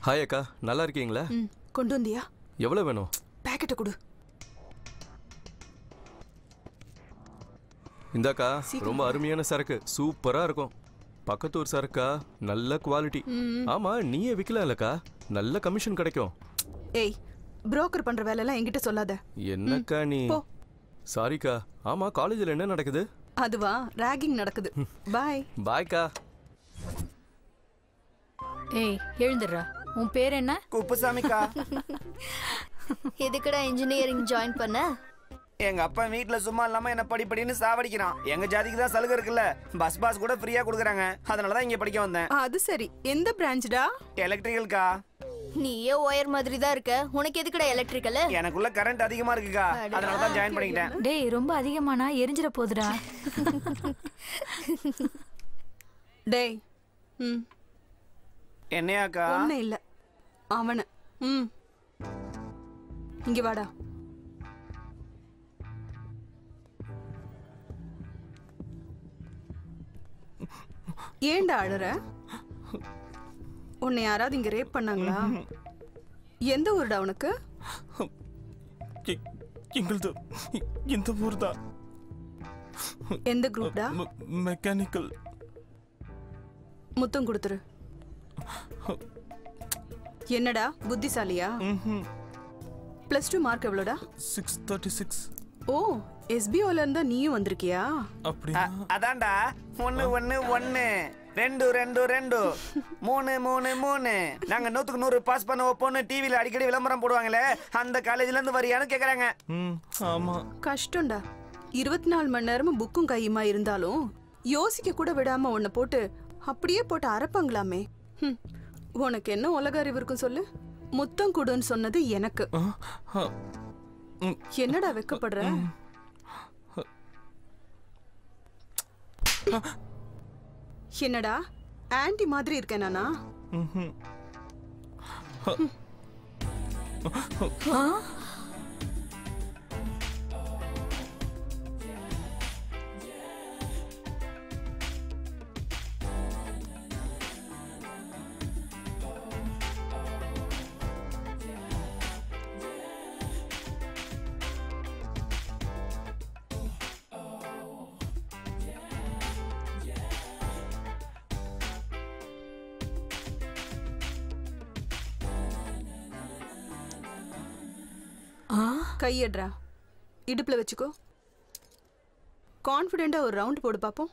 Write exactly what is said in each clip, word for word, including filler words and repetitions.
Hi அக்கா, நல்லா இருக்கீங்களா? ம், கொண்டு வந்தியா? எவ்வளவு வேணும்? பாக்கெட் கொடு. இந்தாக்கா, ரொம்ப அருமையான சரக்கு, சூப்பரா இருக்கும். பக்கத்தூர் சரக்கா, நல்ல குவாலிட்டி. ஆமா, நீயே விக்கலாம்லக்கா, நல்ல கமிஷன் கிடைக்கும். ஏய், புரோக்கர் பண்ற வேலை எல்லாம் என்கிட்ட சொல்லாத. என்னக்கா நீ? சாரிக்கா. ஆமா, காலேஜ்ல என்ன நடக்குது? அதுவா, ராகிங் நடக்குது. பாய். பாய்க்கா. ஏய், எழுந்துடுறா. உன் பேர் என்ன? குப்புசாமிக்கா. எதுக்குடா இன்ஜினியரிங் ஜாயின் பண்ண? எங்க அப்பா வீட்டுல சும்மா இல்லாம என்ன படிப்படின்னு சாவடிக்கிறான். எங்க ஜாதிக்கு தான் சலுகை இருக்குல்ல, பஸ் பாஸ் கூட ஃப்ரீயா கொடுக்குறாங்க. அதனாலதான் இங்க படிக்க வந்தேன். அது சரி, எந்த பிரான்ச்டா? எலக்ட்ரிக்கல்கா. நீயே ஒயர் மாதிரி தான் இருக்க, உனக்கு எதுக்குடா எலக்ட்ரிக்கல்? எனக்குள்ள கரண்ட் அதிகமா இருக்குக்கா, அதனால தான் ஜாயின் பண்ணிக்கிட்டேன். டேய், ரொம்ப அதிகமானா எரிஞ்சிர போகுதுடா. டேய். ம். என்னையாக்கா? ஒண்ணே இல்ல. அவன. ம். இங்க வாடா. ஏன்டா அழற? உன்னை யாராவது இங்க ரேப் பண்ணாங்களா? எந்த ஊருடா உனக்கு? எங்களது இந்த ஊர் தான். எந்த குரூப்டா? மெக்கானிக்கல். முத்தம் கொடுத்துரு. என்னடா புத்திசாலியா? பிளஸ் டூ மார்க் எவ்வளோடா? Six thirty six. ஓ, எஸ்பிஓல இருந்தா நீயும் வந்திருக்கியா? அப்படியா? அதான்டா, ஒன்னு ஒன்னு ஒன்னு ரெண்டு ரெண்டு ரெண்டு மூணு மூணு மூணு நாங்க நூத்துக்கு நூறு பாஸ் பண்ண வைப்போம்னு டிவில அடிக்கடி விளம்பரம் போடுவாங்களே, அந்த காலேஜ்ல இருந்து வரியான்னு கேக்குறாங்க. ஆமா, கஷ்டம்டா. இருபத்தி நாலு மணி நேரமும் புக்கும் கையுமா இருந்தாலும் யோசிக்க கூட விடாம உன்னை போட்டு அப்படியே போட்டு அரைப்பாங்களாமே. உனக்கு என்ன உலக அறிவு இருக்கும் சொல்லு? முத்தம் கொடுன்னு சொன்னது எனக்கு. என்னடா வெக்கப்படுற? என்னடா ஆன்டி மாதிரி இருக்கேன் நானா? கையட்ரா, இடுப்புல வச்சுக்கோ. கான்ஃபிடென்ட்டா ஒரு ரவுண்ட் போடு பாப்போம்.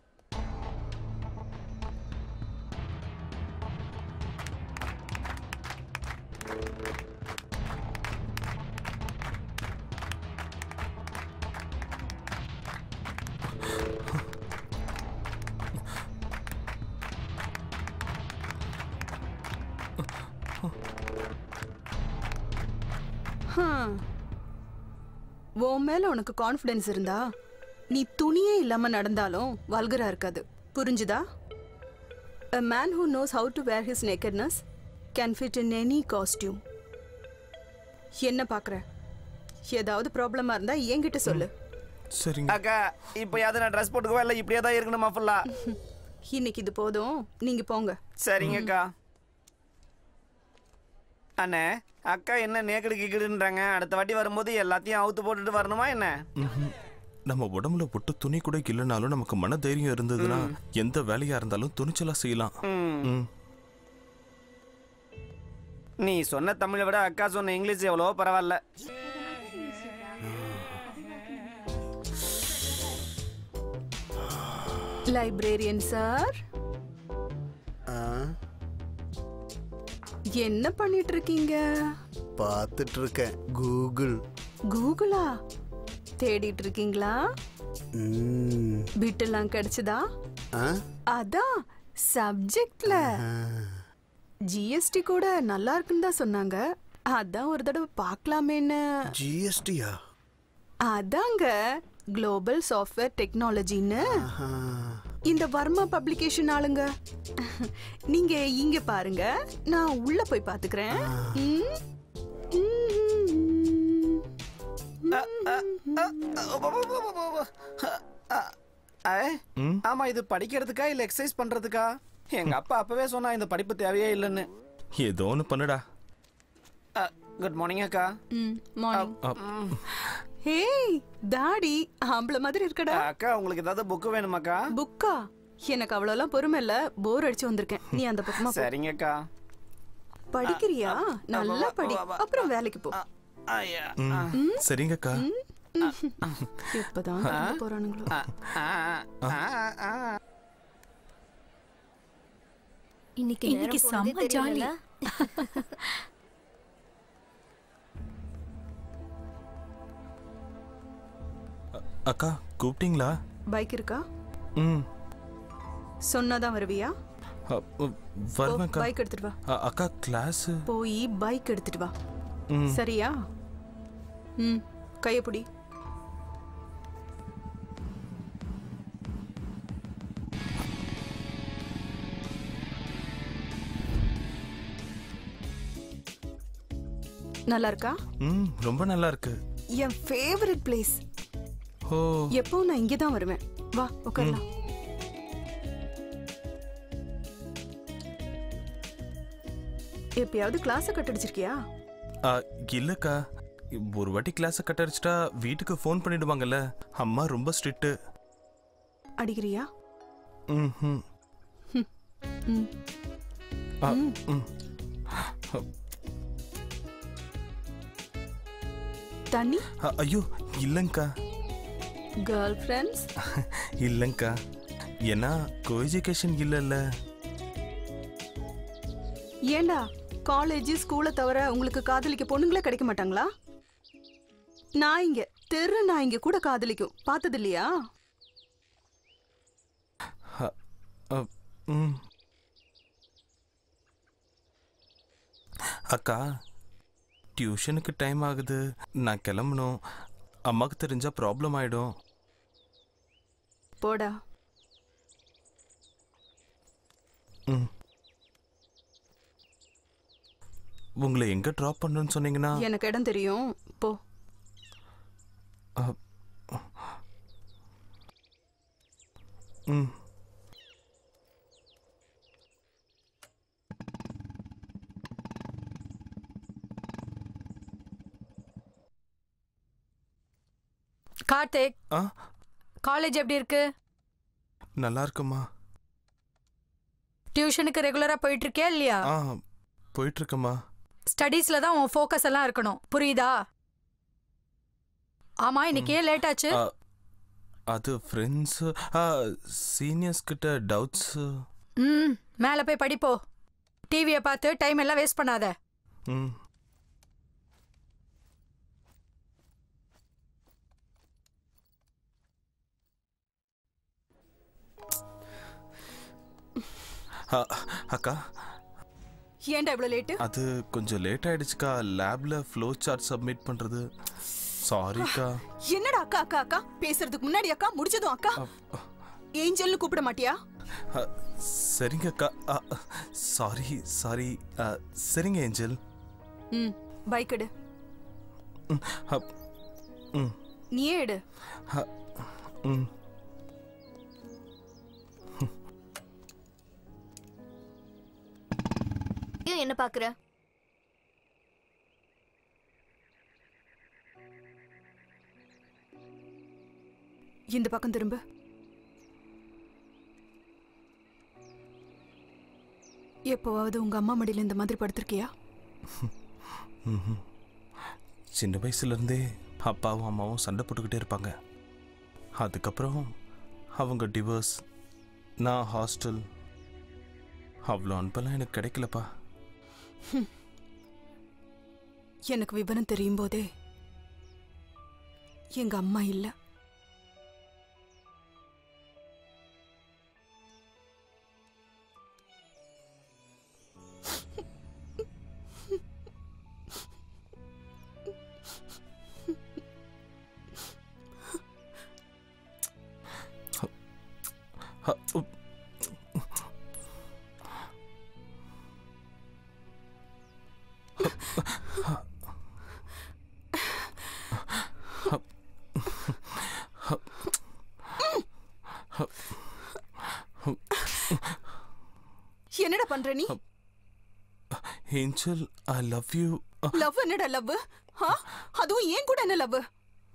உன் மேல உனக்கு கான்ஃபிடன்ஸ் இருந்தா நீ துணியே இல்லாம நடந்தாலும் வல்கரா இருக்காது. புரிஞ்சுதா? A man who knows how to wear his nakedness can fit in any costume. என்ன பாக்குற? ஏதாவது ப்ராப்ளமா இருந்தா என்கிட்ட சொல்லு. சரிங்க அக்கா. இப்போ யாவது நான் ட்ரெஸ் போட்டுக்கவா இல்ல இப்படியே தான் இருக்கணுமா ஃபுல்லா? இன்னைக்கு இது போதும், நீங்க போங்க. சரிங்கக்கா. அண்ணே, அக்கா என்ன நேக்கடு கிக்கடுன்றாங்க. அடுத்த வாட்டி வரும்போது எல்லாத்தையும் அவுத்து போட்டுட்டு வரணுமா என்ன? நம்ம உடம்புல போட்டு துணி கூட இல்லைனாலும் நமக்கு மன தைரியம் இருந்ததுன்னா எந்த வேலையா இருந்தாலும் துணிச்சலா செய்யலாம். நீ சொன்ன தமிழை விட அக்கா சொன்ன இங்கிலீஷ் எவ்வளவோ பரவாயில்ல. லைப்ரேரியன் சார், என்ன பண்ணிட்டு இருக்கீங்க? பார்த்துட்டு இருக்கேன். கூகுள். கூகுளா? தேடிட்டு இருக்கீங்களா? பிட்டெல்லாம் கிடைச்சதா? அதான் சப்ஜெக்ட்ல ஜிஎஸ்டி கூட நல்லா இருக்குன்னு தான் சொன்னாங்க. அதான் ஒரு தடவை பார்க்கலாமேன்னு. ஜிஎஸ்டியா? அதாங்க, குளோபல் சாஃப்ட்வேர் டெக்னாலஜின்னு. இந்த வர்மா பப்ளிகேஷன் ஆளுங்க. நீங்க இங்க பாருங்க, நான் உள்ள போய் பாத்துக்கிறேன். ஆமா, இது படிக்கிறதுக்கா இல்ல எக்ஸசைஸ் பண்றதுக்கா? எங்க அப்பா அப்பவே சொன்னா இந்த படிப்பு தேவையே இல்லைன்னு. ஏதோ ஒன்று பண்ணுடா. குட் மார்னிங் அக்கா. ம் மார்னிங். ஹேய் டாடி ஆம்பளை மாதிரி இருக்கடா. அக்கா உங்களுக்கு ஏதாவது புக்கு வேணுமாக்கா? புக்கா? எனக்கு அவ்வளோலாம் பொறுமை இல்ல, போர் அடிச்சு வந்திருக்கேன். நீ அந்த பக்கமா போ. சரிங்க அக்கா. படிக்கிறியா? நல்லா படி, அப்புறம் வேலைக்கு போ. ஐயா. சரிங்கக்கா. இப்பதான் தூங்க போறானுங்களோ. இன்னைக்கு இன்னைக்கு செம்ம ஜாலி. அக்கா கூப்பிட்டீங்களா? பைக் இருக்கா? ம் சொன்னாதான் வருவியா? வருவேன்க்கா. பைக் எடுத்துட்டு வா. அ- அக்கா கிளாஸ். போய் பைக் எடுத்துட்டு வா. ம் சரியா? ம் கைய பிடி. நல்லா இருக்கா? ம் ரொம்ப நல்லா இருக்கு. என் ஃபேவரட் பிளேஸ். ஓ எப்பவும் நான் இங்கே தான் வருவேன். வா உட்காரலாம். எப்பயாவது கிளாஸை கட் அடிச்சிருக்கியா? அ, இல்லக்கா. ஒரு வாட்டி கிளாஸை கட் அடிச்சிட்டா வீட்டுக்கு ஃபோன் பண்ணிடுவாங்கல்ல. அம்மா ரொம்ப ஸ்ட்ரிக்ட்டு. அடிக்கிறியா? ம் ம் ம் அ, ம் தண்ணி? அ, ஐயோ இல்லைங்கக்கா. Girl friends? இல்லைங்கக்கா. ஏன்னா கோ எஜுகேஷன் இல்லைல்ல. ஏண்டா காலேஜ் ஸ்கூலை தவிர உங்களுக்கு காதலிக்க பொண்ணுங்களே கிடைக்க மாட்டாங்களா? நான் இங்க தெரு நான் இங்க கூட காதலிக்கும் பார்த்தது இல்லையா? அ, அ, ம் அக்கா டியூஷனுக்கு டைம் ஆகுது, நான் கிளம்பணும். அம்மாவுக்கு தெரிஞ்சா ப்ராப்ளம் ஆயிடும். போடா. ம் உங்களை எங்க ட்ராப் பண்ணணும்னு சொன்னீங்கன்னா? எனக்கு இடம் தெரியும், போ. அ, ம் கார்த்திக், ஆ காலேஜ் எப்படி இருக்கு? நல்லா இருக்குமா? டியூஷனுக்கு ரெகுலரா போயிட்டு இருக்கியா இல்லையா? ஆ போயிட்டு இருக்கமா. ஸ்டடீஸ்ல தான் உன் ஃபோக்கஸ் எல்லாம் இருக்கணும், புரியுதா? ஆமா, இன்னைக்கு ஏன் லேட் ஆச்சு? அ, அது ஃப்ரெண்ட்ஸ் சீனியர்ஸ் கிட்ட டவுட்ஸ். ம் மேல போய் படிப்போ. டிவியை பார்த்து டைம் எல்லாம் வேஸ்ட் பண்ணாத. ம் அ, அக்கா ஏன்டா இவ்வளவு லேட்டு? அது கொஞ்சம் லேட் ஆயிடுச்சுக்கா. லேப்ல ஃப்ளோ சார்ட் சப்மிட் பண்றது. சாரிக்கா. என்னடா அக்கா அக்கா அக்கா பேசுறதுக்கு முன்னாடி அக்கா, முடிச்சதும் அக்கா. ஏஞ்சல்னு கூப்பிட மாட்டியா? அ, சரிங்க அக்கா. Sorry sorry. சரிங்க ஏஞ்சல். ம் பைக் எடு. ம், அப், ம், நீயே எடு. அ, ம் ஏன் என்ன பாக்குற? இந்த பக்கம் திரும்ப. எப்போவாவது உங்க அம்மா மடியில இந்த மாதிரி படுத்திருக்கியா? ம்ஹும். சின்ன வயசுல இருந்தே அப்பாவும் அம்மாவும் சண்டை போட்டுக்கிட்டே இருப்பாங்க. அதுக்கப்புறம் அவங்க டிவோர்ஸ், நான் ஹாஸ்டல். அவ்வளோ அன்பெல்லாம் எனக்கு கிடைக்கலப்பா. எனக்கு விவரம் தெரியும் போதே எங்க அம்மா இல்ல. அ, உப். என்னடா பண்ற நீ? Angel I love you. Love என்னடா லவ்? அதுவும் ஏன் கூட என்ன லவ்?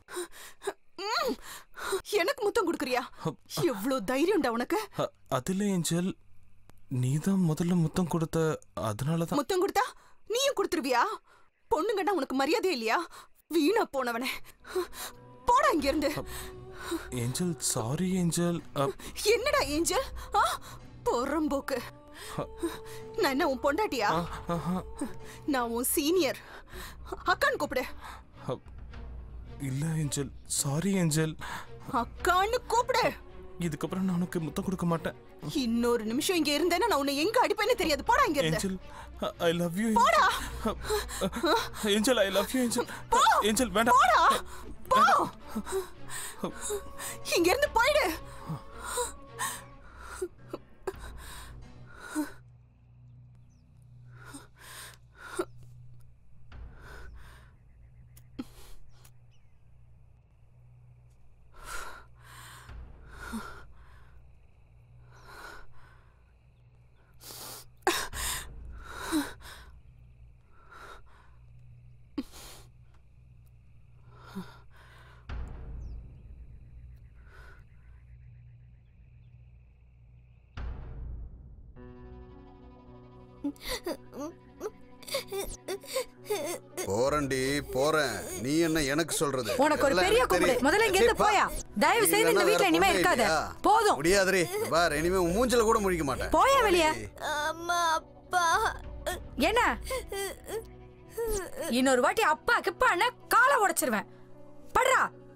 எனக்கு முத்தம் கொடுக்குறியா? எவ்வளவு தைரியம்டா உனக்கு? அதுல ஏஞ்சல் நீதான் முதல்ல முத்தம் கொடுத்த, அதனாலதான். முத்தம் கொடுத்தா நீயும் கொடுத்துருவியா? பொண்ணுங்கடா உனக்கு மரியாதை இல்லையா? வீணா போனவனே, போடா இங்க இருந்து. Angel sorry Angel. என்னடா ஏஞ்சல்? பொறம்போக்கு. நான் என்ன உன் பொண்டாட்டியா? நான் உன் சீனியர். அக்கான்னு கூப்பிடு. இல்ல ஏஞ்சல், சாரி ஏஞ்சல். அக்கான்னு கூப்பிடு. இதுக்கப்புறம் நான் உனக்கு முத்தம் கொடுக்க மாட்டேன். இன்னொரு நிமிஷம் இங்க இருந்தேன்னா நான் உன்னை எங்க அடிப்பேன்னு தெரியாது. போடா இங்க இருந்து. Angel I love you. போடா. Angel I love you Angel. Angel வேண்டாம். போடா. போ. இங்க இருந்து போயிடு. போறேன்டி போறேன். நீ என்ன எனக்கு சொல்றது? உனக்கு ஒரு பெரிய கும்பிடு. முதல்ல இங்க இருந்து போயா. தயவு செய்து இந்த வீட்ல இனிமே இருக்காத. போதும். முடியாதுரி. பார், இனிமே உன் மூஞ்சில கூட முழிக்க மாட்டேன். போயா வெளிய. அம்மா அப்பா. என்ன? இன்னொரு வாட்டி அப்பா கிப்பான்னு காலை உடைச்சிருவேன். படுறா.